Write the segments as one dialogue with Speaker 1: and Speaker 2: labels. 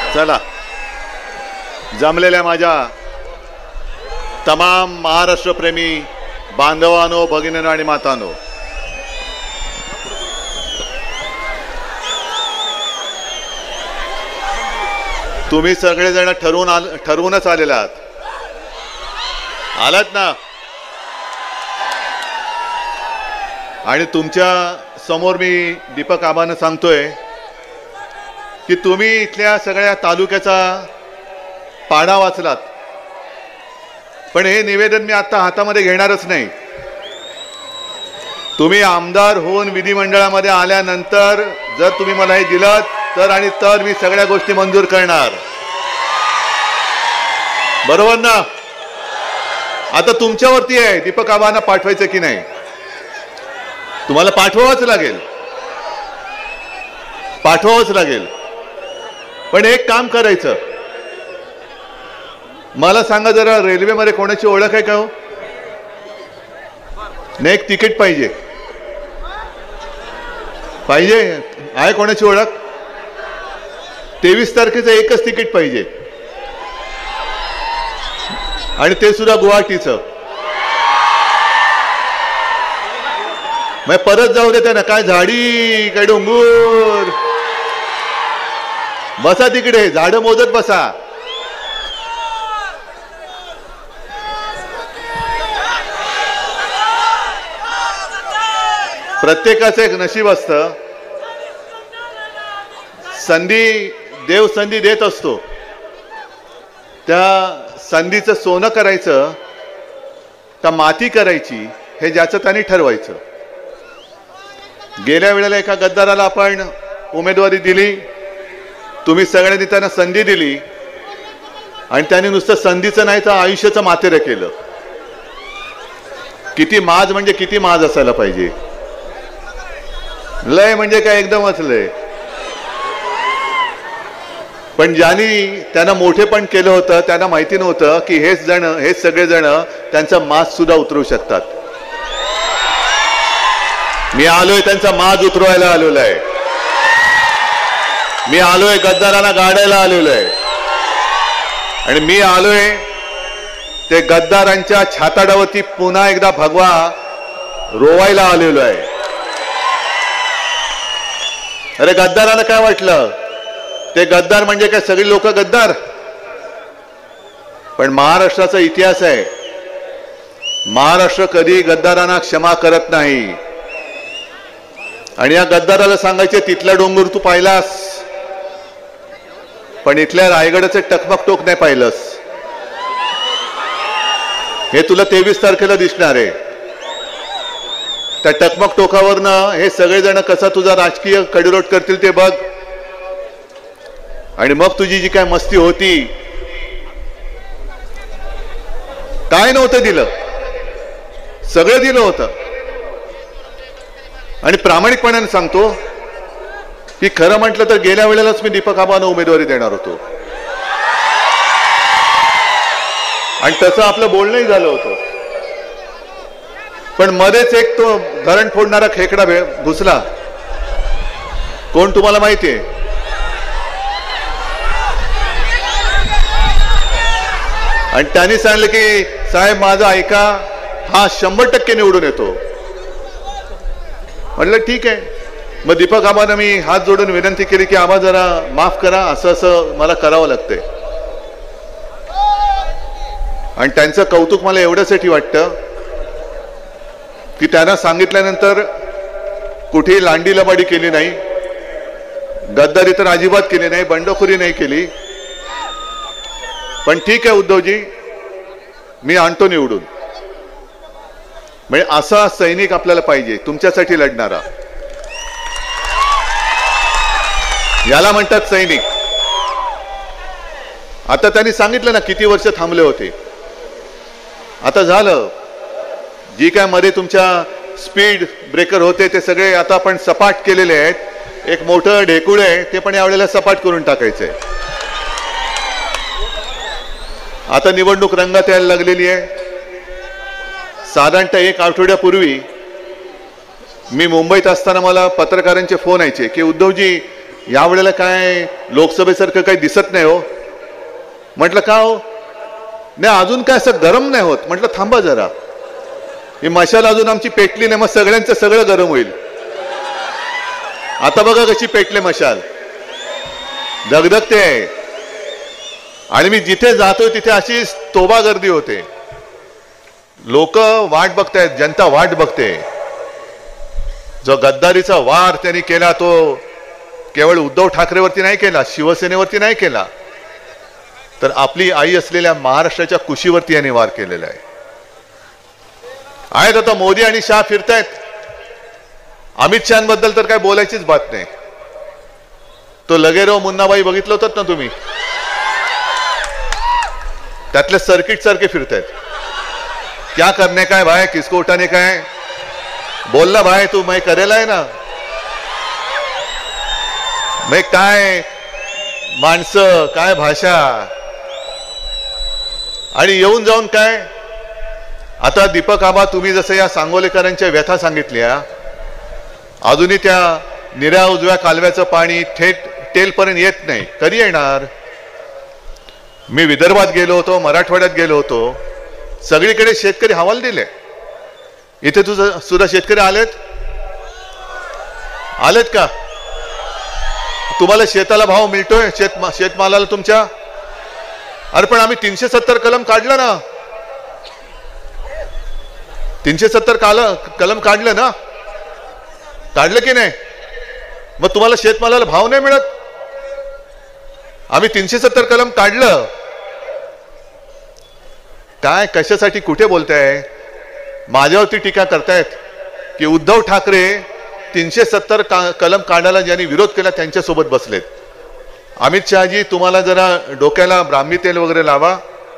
Speaker 1: चला, जमलेल्या माझ्या तमाम महाराष्ट्रप्रेमी बांधवांनो, भगिनींनो आणि मातांनो, तुम्ही सगळेजण ठरवूनच आलेला आलात ना. आणि तुमच्या समोर मी दीपक आबांना सांगतोय की तुम्ही इथल्या सगळ्या तालुक्याचा पाढा वाचलात, पण हे निवेदन मी आता हातामध्ये घेणारच नाही. तुम्ही आमदार होऊन विधिमंडळामध्ये आल्यानंतर जर तुम्ही मला हे दिलं तर मी सगळ्या गोष्टी मंजूर करणार. बरोबर ना? आता तुमच्यावरती आहे दीपक आबांना पाठवायचं की नाही. तुम्हाला पाठवावंच लागेल. पण एक काम करायचं, मला सांगा जरा, रेल्वेमध्ये कोणाची ओळख आहे का हो? नाही, एक तिकीट पाहिजे. आहे कोणाची ओळख? 23 तारखेचं एकच तिकीट पाहिजे, आणि ते सुद्धा गुवाहाटीचं. मग परत जाऊ देते ना, काय झाडी काय डोंगर. बसा तिकडे, झाडं मोजत बसा. प्रत्येकाचं एक नशीब असतं. देव संधी देत असतो. त्या संधीचं सोनं करायचं का माती करायची हे ज्याचं त्यांनी ठरवायचं. गेल्या वेळेला एका गद्दाराला आपण उमेदवारी दिली, तुम्ही सगळ्यांनी त्यांना संधी दिली, आणि त्यांनी नुसतं संधीचं नाही तर आयुष्याचं मातेरं केलं. किती माज म्हणजे किती माज असायला पाहिजे. लय म्हणजे काय एकदमच लय. पण ज्यांनी त्यांना मोठेपण केलं होतं त्यांना माहिती नव्हतं की हे सगळे जण त्यांचा माज सुद्धा उतरवू शकतात. मी आलोय त्यांचा माज उतरवायला आलेलो आहे. मी आलोय गद्दारांना गाडायला आलेलो आहे. आणि मी आलोय ते गद्दारांच्या छाताडावरती पुन्हा एकदा भगवा रोवायला आलेलो आहे. अरे गद्दारांना काय वाटलं, ते गद्दार म्हणजे काय सगळी लोक गद्दार? पण महाराष्ट्राचा इतिहास आहे, महाराष्ट्र कधी गद्दारांना क्षमा करत नाही. आणि या गद्दाराला सांगायचे, तिथला डोंगर तू पाहिलास, पण इथल्या रायगडाचे टकमक टोक नाही पाहिलंस. हे तुला 23 तारखेला दिसणार आहे. त्या टकमक टोकावरनं हे सगळेजण कसा तुझा राजकीय कडिरोट करतील ते बघ. आणि मग तुझी जी काय मस्ती होती, काय नव्हतं दिलं, सगळं दिलं होतं. आणि प्रामाणिकपणाने सांगतो की खरं म्हटलं तर गेल्या वेळेलाच मी दीपक आबांना उमेदवारी देणार होतो, आणि तसं आपलं बोलणंही झालं होतं. पण मध्येच एक तो धरण फोडणारा खेकडा घुसला. कोण तुम्हाला माहितीये? आणि त्यांनी सांगितलं की साहेब माझं ऐका, हा 100% निवडून येतो. म्हटलं ठीक आहे. मग दीपक आबांना मी हात जोडून विनंती केली की आबा जरा माफ करा, असं मला करावं लागतंय. आणि त्यांचं कौतुक मला एवढ्यासाठी वाटतं की त्यांना सांगितल्यानंतर कुठेही लांडी लबाडी केली नाही, गद्दारी तर अजिबात केली नाही, बंडखोरी नाही केली. पण ठीक आहे उद्धवजी, मी आणतो निवडून. म्हणजे असा सैनिक आपल्याला पाहिजे, तुमच्यासाठी लढणारा. याला म्हणतात सैनिक. आता त्यांनी सांगितलं ना किती वर्ष थांबले होते. आता झालं, जी काय मध्ये तुमच्या स्पीड ब्रेकर होते ते सगळे आता आपण सपाट केलेले आहेत. एक मोठं ढेकूळ आहे, ते पण यावेळेला सपाट करून टाकायचंय. आता निवडणूक रंगात यायला लागलेली आहे. साधारणतः 1 आठवड्यापूर्वी मी मुंबईत असताना मला पत्रकारांचे फोन यायचे की उद्धवजी यावेळेला काय लोकसभेसारखं काही दिसत नाही हो. म्हटलं का हो, नाही अजून काय असं गरम नाही होत. म्हटलं थांबा जरा, ही मशाल अजून आमची पेटली नाही, मग सगळ्यांचं सगळं गरम होईल. आता बघा कशी पेटले मशाल, धगधगते. आणि मी जिथे जातोय तिथे अशी तोबा गर्दी होते. लोक वाट बघतायत, जनता वाट बघते. जो गद्दारीचा वार त्यांनी केला तो केवळ उद्धव ठाकरेवरती नाही केला, शिवसेनेवरती नाही केला, तर आपली आई असलेल्या महाराष्ट्राच्या कुशीवरती यांनी वार केलेला आहे. आहेत आता मोदी आणि शाह फिरतायत. अमित शहाबद्दल तर काय बोलायचीच बात नाही. तो लगेरो मुन्नाबाई बघितलं होतं ना तुम्ही, त्यातले सर्किट सारखे फिरतायत. क्या करने का है भाई, किसको उठाने का है, बोल ना भाई, तू मैं करेला आहे ना. मैं काय माणसं, काय भाषा, आणि येऊन जाऊन काय. आता दीपक आबा, तुम्ही जसं या सांगोलेकरांच्या व्यथा सांगितल्या, अजूनही त्या निऱ्या उजव्या कालव्याचं पाणी थेट टेलपर्यंत येत नाही. कधी येणार. मी विदर्भात गेलो होतो, मराठवाड्यात गेलो होतो, सगळीकडे शेतकरी हवाल दिले. इथे तुझं सुद्धा शेतकरी आलेत का. तुम्हाला शेताला भाव मिळतोय, शेतमालाला तुमच्या. अरे पण आम्ही 370 कलम काढलं ना, 370 कलम काढलं ना, काढलं की नाही. मग तुम्हाला शेतमालाला भाव नाही मिळत. आम्ही 370 कलम काढलं. काय कशासाठी, कुठे बोलताय. माझ्यावरती टीका करतायत की उद्धव ठाकरे 370 कलम काढायला ज्यांनी विरोध केला त्यांच्यासोबत बसलेत. अमित शहाजी, तुम्हाला जरा डोक्याला ब्राह्मी तेल वगैरे लावा.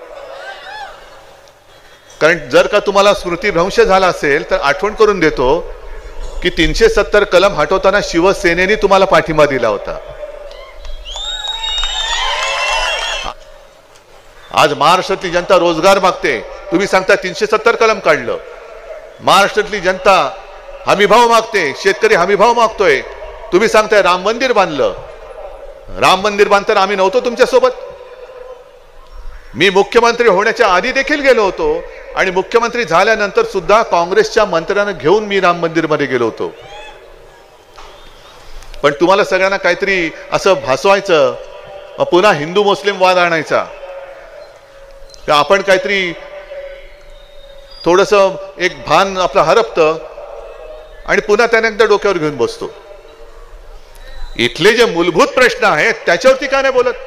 Speaker 1: कारण जर का तुम्हाला स्मृतीभ्रंश झाला असेल तर आठवण करून देतो की 370 कलम हटवताना शिवसेनेने तुम्हाला पाठिंबा दिला होता. आज महाराष्ट्रातली जनता रोजगार मागते, तुम्ही सांगता 370 कलम काढलं. महाराष्ट्रातली जनता हमीभाव मागते, शेतकरी हमीभाव मागतोय, तुम्ही सांगताय राम मंदिर बांधलं. राम मंदिर बांधताना आम्ही नव्हतो तुमच्यासोबत. मी मुख्यमंत्री होण्याच्या आधी देखील गेलो होतो आणि मुख्यमंत्री झाल्यानंतर सुद्धा काँग्रेसच्या मंत्र्यांना घेऊन मी राम मंदिर मध्ये गेलो होतो. पण तुम्हाला सगळ्यांना काहीतरी असं भासवायचं, पुन्हा हिंदू मुस्लिम वाद आणायचा, आपण काहीतरी थोडस एक भान आपलं हरपतं आणि पुन्हा त्याने एकदा डोक्यावर घेऊन बसतो. इथले जे मूलभूत प्रश्न आहेत त्याच्यावरती का नाही बोलत.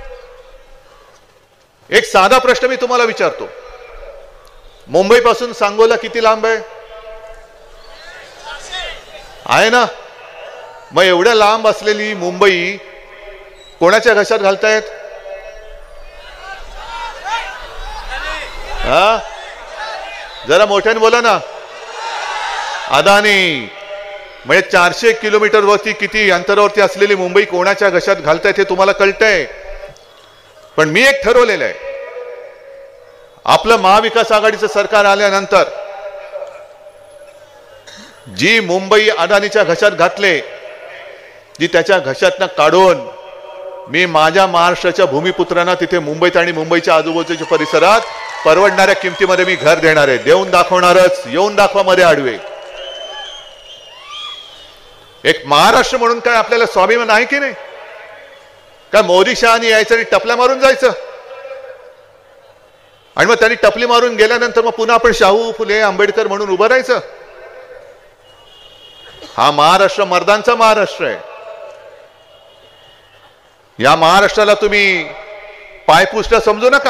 Speaker 1: एक साधा प्रश्न मी तुम्हाला विचारतो, मुंबई पासून सांगोला किती लांब आहे ना. मग एवढ्या लांब असलेली मुंबई कोणाच्या घशात घालतायत. हा, जरा मोठ्याने बोला ना. अदानी. म्हणजे 400 किलोमीटर वरती किती अंतरावरती असलेली मुंबई कोणाच्या घशात घालतायत हे तुम्हाला कळतंय. पण मी एक ठरवलेलं आहे, आपलं महाविकास आघाडीचं सरकार आल्यानंतर जी मुंबई अदानीच्या घशात घातले, जी त्याच्या घशातनं काढून मी माझ्या महाराष्ट्राच्या भूमिपुत्रांना तिथे मुंबईत आणि मुंबईच्या आजूबाजूच्या परिसरात परवडणाऱ्या किमतीमध्ये मी घर देणार आहे. देऊन दाखवणारच. येऊन दाखवा मध्ये आडवे. एक महाराष्ट्र म्हणून काय आपल्याला स्वाभिमान आहे की नाही. काय मोदी शहानी यायचं आणि टपल्या मारून जायचं, आणि मग त्यांनी टपली मारून गेल्यानंतर मग पुन्हा आपण शाहू फुले आंबेडकर म्हणून उभं राहायचं. हा महाराष्ट्र मर्दांचा महाराष्ट्र आहे. या महाराष्ट्राला तुम्ही पायपुसणं समजू नका.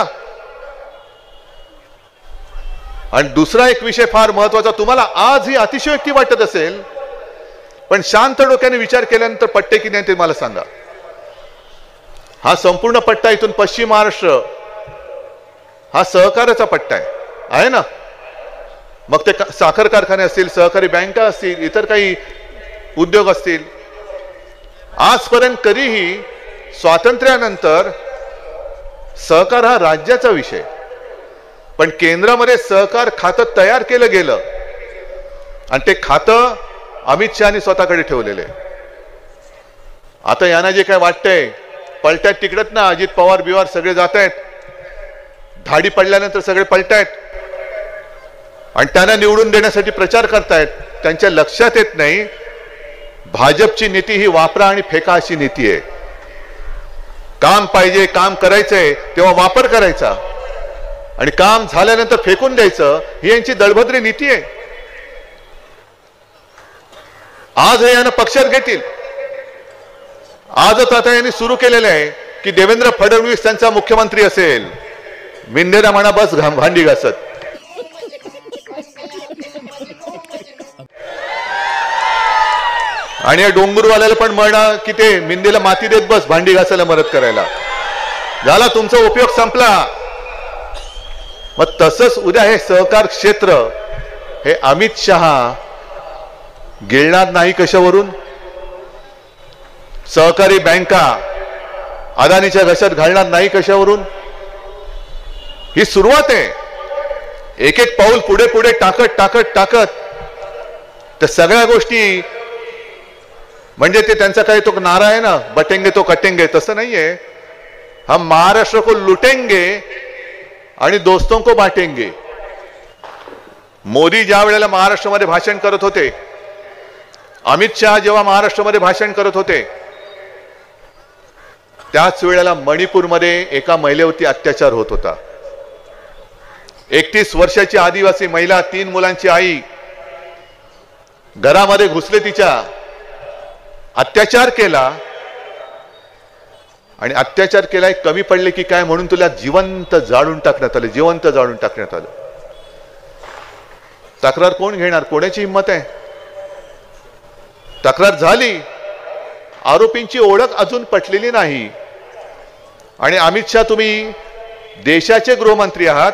Speaker 1: आणि दुसरा एक विषय फार महत्वाचा, तुम्हाला आज ही अतिशयोक्ती वाटत असेल, पण शांत डोक्याने विचार केल्यानंतर पट्टे की नाही ते मला सांगा. हा संपूर्ण पट्टा इथून पश्चिम महाराष्ट्र हा सहकाराचा पट्टा आहे ना. मग ते साखर कारखाने असतील, सहकारी बँका असतील, इतर काही उद्योग असतील. आजपर्यंत कधीही स्वातंत्र्यानंतर सहकार हा राज्याचा विषय, पण केंद्रामध्ये सहकार खातं तयार केलं गेलं आणि ते खातं अमित शहानी स्वतःकडे ठेवलेले. आता यांना जे काय वाटतंय, पलटायत तिकडत ना, अजित पवार बिवार सगळे जात आहेत, धाडी पडल्यानंतर सगळे पलटायत आणि त्यांना निवडून देण्यासाठी प्रचार करतायत. त्यांच्या लक्षात येत नाही भाजपची नीती ही वापरा आणि फेका अशी नीती आहे. काम पाहिजे, काम करायचंय तेव्हा वापर करायचा आणि काम झाल्यानंतर फेकून द्यायचं, ही यांची दळभद्री नीती आहे. आज हे यांना पक्षात घेतील. आजच आता यांनी सुरू केलेलं आहे की देवेंद्र फडणवीस त्यांचा मुख्यमंत्री असेल. मिंदेला म्हणा बस भांडी घासत. आणि या डोंगरवाल्याला पण म्हणा की ते मिंदेला माती देत बस भांडी घासायला मदत करायला. झाला तुमचा उपयोग संपला. मग तसंच उद्या हे सहकार क्षेत्र हे अमित शहा गिळणार नाही कशावरून? सहकारी बँका अदानीच्या घशात घालणार नाही कशावरून? ही सुरुवात आहे. एक एक पाऊल पुढे पुढे टाकत टाकत टाकत त्या सगळ्या गोष्टी, म्हणजे ते त्यांचा काही तो नारा आहे ना, बटेंगे तो कटेंगे, तसं नाहीये. हम महाराष्ट्र को लुटेंगे आणि दोस्तों को बांटेंगे. मोदी ज्या वेळेला महाराष्ट्रामध्ये भाषण करत होते, अमित शहा जेव्हा महाराष्ट्रामध्ये भाषण करत होते, त्याच वेळेला मणिपूरमध्ये एका महिलेवरती अत्याचार होत होता. 31 वर्षाची आदिवासी महिला, 3 मुलांची आई, घरामध्ये घुसले, तिच्या अत्याचार केला आणि अत्याचार केलाय कमी पडले की काय म्हणून तुला जिवंत जाळून टाकण्यात आलं. जिवंत जाळून टाकण्यात आलं. तक्रार कोण घेणार? कोणाची हिंमत आहे? तक्रार झाली, आरोपींची ओळख अजून पटलेली नाही. आणि अमित शहा, तुम्ही देशाचे गृहमंत्री आहात,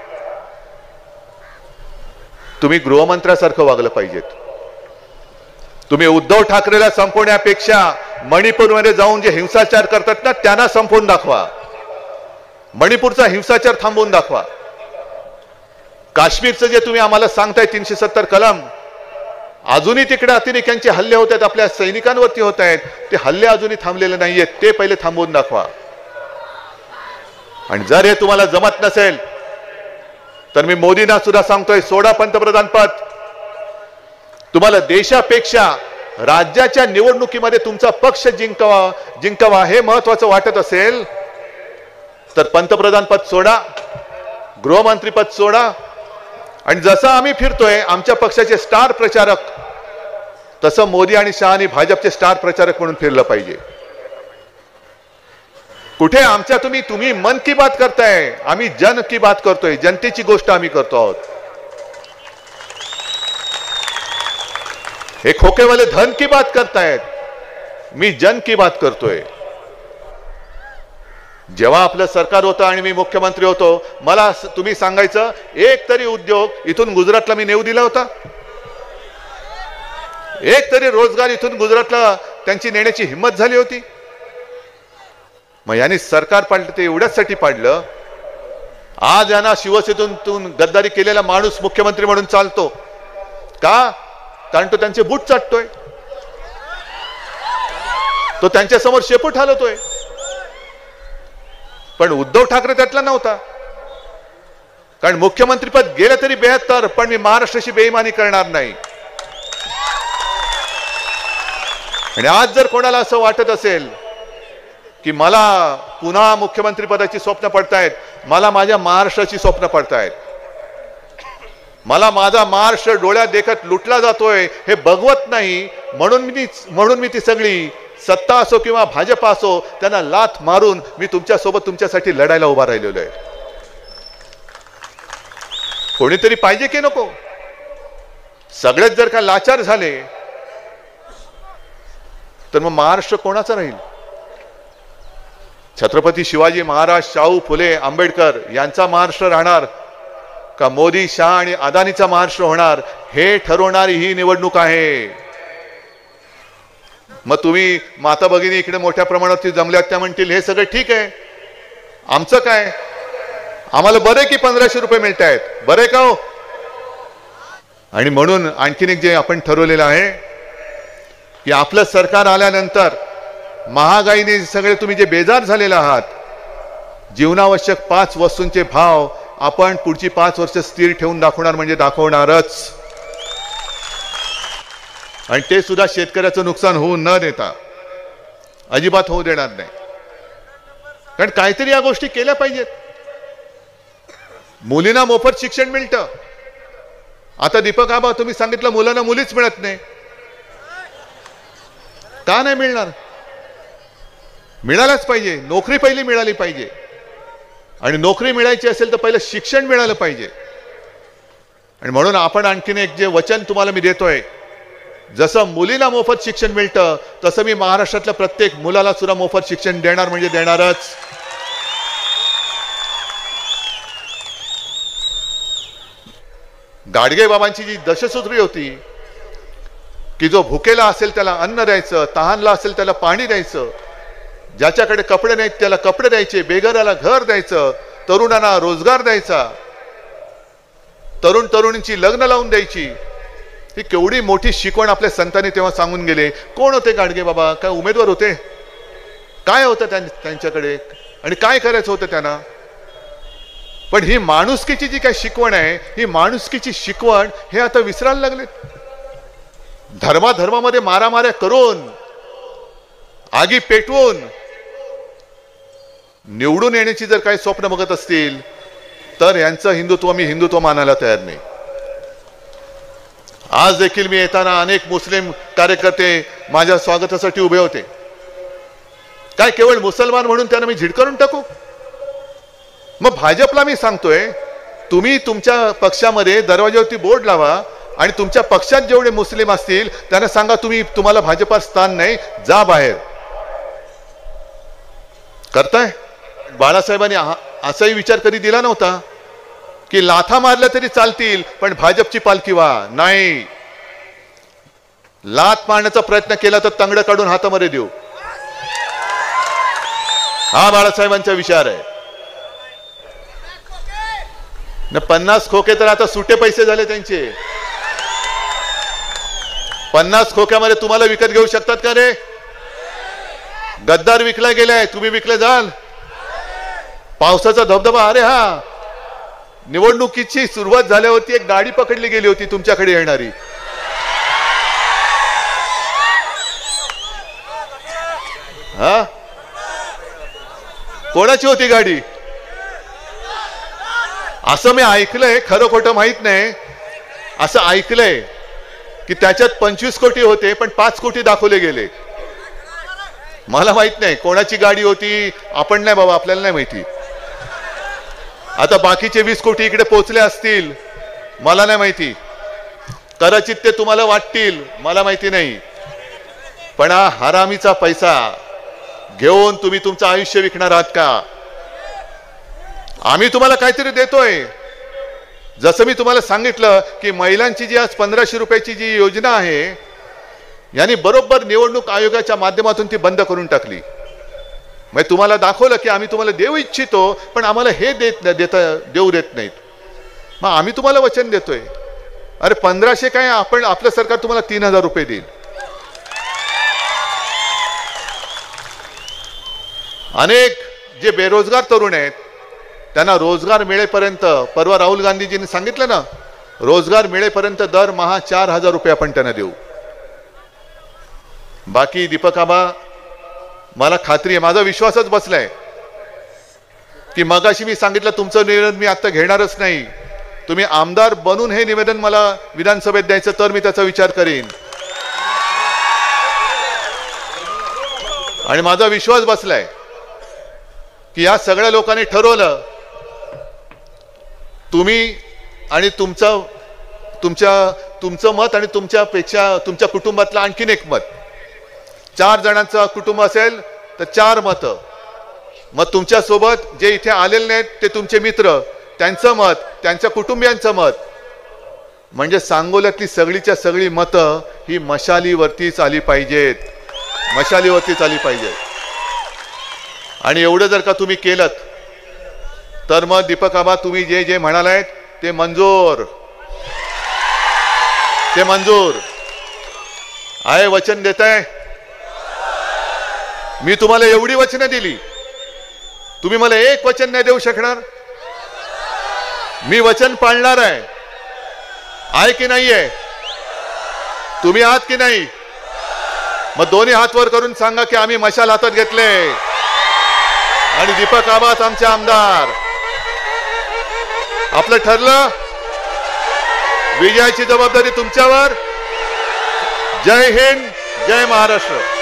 Speaker 1: तुम्ही गृहमंत्र्यासारखं वागलं पाहिजेत. तुम्ही उद्धव ठाकरेला संपवण्यापेक्षा मणिपूरमध्ये जाऊन जे हिंसाचार करतात ना, त्यांना संपवून दाखवा. मणिपूरचा हिंसाचार थांबवून दाखवा. काश्मीरचं जे तुम्ही आम्हाला सांगताय 370 कलम, अजूनही तिकडे अतिरेक्यांचे हल्ले होत आहेत, आपल्या सैनिकांवरती होत आहेत, ते हल्ले अजूनही थांबलेले नाहीयेत, ते पहिले थांबवून दाखवा. आणि जर हे तुम्हाला जमत नसेल तर मी मोदींना सुद्धा सांगतोय, सोडा पंतप्रधान पद. तुम्हाला देशापेक्षा राज्याच्या निवडणुकीमध्ये तुमचा पक्ष जिंकावा हे महत्वाचं वाटत असेल तर पंतप्रधान पद सोडा, गृहमंत्री पद सोडा. आणि जसं आम्ही फिरतोय आमच्या पक्षाचे स्टार प्रचारक, तसं मोदी आणि शहानी भाजपचे स्टार प्रचारक म्हणून फिरलं पाहिजे. कुठे आमच्या तुम्ही मन की बात करताय, आम्ही जन की बात करतोय. जनतेची गोष्ट आम्ही करतो आहोत. हे खोकेवाले धन की बात करतायत, मी जन की बात करतोय. जेव्हा आपलं सरकार होतं आणि मी मुख्यमंत्री होतो, मला तुम्ही सांगायचं एक तरी उद्योग इथून गुजरातला मी नेऊ दिला होता? एक तरी रोजगार इथून गुजरातला त्यांची नेण्याची हिंमत झाली होती? मग यांनी सरकार पाडलं ते एवढ्यासाठी पाडलं, आज यांना शिवसेनेतून गद्दारी केलेला माणूस मुख्यमंत्री म्हणून चालतो का? कारण तो त्यांचे बूट चाटतोय, तो त्यांच्या समोर शेपूट हलवतोय. पण उद्धव ठाकरे त्यातला नव्हता. कारण मुख्यमंत्रीपद गेलं तरी 72, पण मी महाराष्ट्राशी बेईमानी करणार नाही. आणि आज जर कोणाला असं वाटत असेल की मला पुन्हा मुख्यमंत्री पदाची स्वप्न पडतायत, मला माझ्या महाराष्ट्राची स्वप्न पडतायत, मला माझा महाराष्ट्र डोळ्यात देखत लुटला जातोय हे बघवत नाही, म्हणून मी ती सगळी सत्ता असो किंवा भाजप असो त्यांना लाथ मारून मी तुमच्यासोबत तुमच्यासाठी लढायला उभा राहिलेलो आहे. कोणीतरी पाहिजे की नको? सगळेच जर का लाचार झाले तर मग महाराष्ट्र कोणाचा राहील? छत्रपती शिवाजी महाराज, शाहू फुले, आंबेडकर यांचा महाराष्ट्र राहणार का मोदी, शहा आणि अदानीचा महाराष्ट्र होणार? हे ठरवणारी ही निवडणूक आहे. मग तुम्ही माता भगिनी इकडे मोठ्या प्रमाणावरती जमल्यात, त्या म्हणतील हे सगळं ठीक आहे, आमचं काय, आम्हाला बरे की 1500 रुपये मिळत आहेत, बरे का हो? आणि म्हणून आणखीन एक जे आपण ठरवलेलं आहे की आपलं सरकार आल्यानंतर महागाईने सगळे तुम्ही जे बेजार झालेले आहात, जीवनावश्यक 5 वस्तूंचे भाव आपण पुढची 5 वर्ष स्थिर ठेवून दाखवणार म्हणजे दाखवणारच. आणि ते सुद्धा शेतकऱ्याचं नुकसान होऊ न देता अजिबात होऊ देणार नाही. कारण काहीतरी या गोष्टी केल्या पाहिजेत. मुलींना मोफत शिक्षण मिळतं. आता दीपक आबा तुम्ही सांगितलं मुलांना मुलीच मिळत नाही. का नाही मिळणार? मिळायलाच पाहिजे. नोकरी पहिली मिळाली पाहिजे. आणि नोकरी मिळायची असेल तर पहिलं शिक्षण मिळालं पाहिजे. आणि म्हणून आपण आणखीन एक जे वचन तुम्हाला मी देतोय, जसं मुलीला मोफत शिक्षण मिळतं तसं मी महाराष्ट्रातल्या प्रत्येक मुलाला सुद्धा मोफत शिक्षण देणार म्हणजे देणारच. गाडगे बाबांची जी दशसूत्री होती की जो भुकेला असेल त्याला अन्न द्यायचं, तहानला असेल त्याला पाणी द्यायचं, ज्याच्याकडे कपडे नाहीत त्याला कपडे द्यायचे, बेघराला घर द्यायचं, तरुणांना रोजगार द्यायचा, तरुण तरुणींची लग्न लावून द्यायची, ही केवढी मोठी शिकवण आपल्या संतांनी तेव्हा सांगून गेले. कोण होते गाडगे बाबा? काय उमेदवार होते? काय होतं त्यांच्याकडे आणि काय करायचं होतं त्यांना? पण ही माणुसकीची जी काही शिकवण आहे, ही माणुसकीची शिकवण हे आता विसरायला लागले. धर्माधर्मामध्ये मारामाऱ्या करून, आगी पेटवून निवडून येण्याची जर काही स्वप्न बघत असतील तर यांचं हिंदुत्व मी हिंदुत्व मानायला तयार नाही. आज देखील मी येताना अनेक मुस्लिम कार्यकर्ते माझ्या स्वागतासाठी उभे होते. काय केवळ मुसलमान म्हणून त्यांना मी झिडकारून टाकू? मग भाजपला मी सांगतोय, तुम्ही तुमच्या पक्षामध्ये दरवाज्यावरती बोर्ड लावा आणि तुमच्या पक्षात जेवढे मुस्लिम असतील त्यांना सांगा तुम्हाला भाजपात स्थान नाही, जा बाहेर. करताय? बाळासाहेबांनी असाही विचार कधी दिला नव्हता की लाथा मारल्या तरी चालतील पण भाजपची पालखी व्हा. नाही, लाथ मारण्याचा प्रयत्न केला तर तंगड काढून हातामध्ये देऊ, हा बाळासाहेबांचा विचार आहे. 50 खोके तर आता सुटे पैसे झाले त्यांचे. 50 खोक्यामध्ये तुम्हाला विकत घेऊ शकतात का रे? गद्दार विकला गेलाय, तुम्ही विकले जाल. पावसाचा धबधबा, अरे हा, निवडणुकीची सुरुवात झाल्यावरती एक गाडी पकडली गेली होती तुमच्याकडे येणारी. हा, कोणाची होती गाडी? असं मी ऐकलंय, खरं खोटं माहित नाही, असं ऐकलंय की त्याच्यात 25 कोटी होते पण 5 कोटी दाखवले गेले. मला माहित नाही कोणाची गाडी होती, आपण नाही बाबा, आपल्याला नाही माहिती. आता बाकीचे 20 कोटी इकडे पोहोचले असतील, मला नाही माहिती. कदाचित ते तुम्हाला वाटतील, मला माहिती नाही. पण हा हरामीचा पैसा घेऊन तुम्ही तुमचं आयुष्य विकणार आहात का? आम्ही तुम्हाला काहीतरी देतोय. जसं मी तुम्हाला सांगितलं की महिलांची जी आज 1500 रुपयाची जी योजना आहे, यांनी बरोबर निवडणूक आयोगाच्या माध्यमातून ती बंद करून टाकली. मग तुम्हाला दाखवलं की आम्ही तुम्हाला देऊ इच्छितो पण आम्हाला हे देऊ देत नाहीत. मग आम्ही तुम्हाला वचन देतोय, अरे 1500 काय, आपण आपलं सरकार तुम्हाला 3000 रुपये देईल. अनेक जे बेरोजगार तरुण आहेत त्यांना रोजगार मिळेपर्यंत, परवा राहुल गांधीजींनी सांगितलं ना, रोजगार मिळेपर्यंत दरमहा 4000 रुपये आपण त्यांना देऊ. बाकी दीपक आबा, मला खात्री आहे, माझा विश्वासच बसलाय की मगाशी मी सांगितलं तुमचं निवेदन मी आता घेणारच नाही. तुम्ही आमदार बनून हे निवेदन मला विधानसभेत द्यायचं तर मी त्याचा विचार करीन. आणि माझा विश्वास बसलाय की या सगळ्या लोकांनी ठरवलं, तुम्ही आणि तुमचं मत आणि तुमच्यापेक्षा तुमच्या कुटुंबातलं आणखीन एक मत, 4 जणांचं कुटुंब असेल तर 4 मतं. मग तुमच्या सोबत जे इथे आलेले नाहीत ते तुमचे मित्र, त्यांचं मत, त्यांच्या कुटुंबियांचं मत, म्हणजे सांगोल्यातली सगळीच्या सगळी मतं ही मशालीवरतीच आली पाहिजेत, मशालीवरतीच आली पाहिजेत. आणि एवढं जर का तुम्ही केलं तर मग दीपक आबा तुम्ही जे जे म्हणालात ते मंजूर आहे. वचन देताय? मी तुम्हाला एवढी वचनं दिली, तुम्ही मला एक वचन नाही देऊ शकणार? मी वचन पाळणार आहे की नाहीये? तुम्ही आहात की नाही? मग दोन्ही हात वर करून सांगा की आम्ही मशाल हातात घेतले आणि दीपक आबाच आमचे आमदार. आपलं ठरलं. विजयाची जबाबदारी तुमच्यावर. जय हिंद, जय महाराष्ट्र.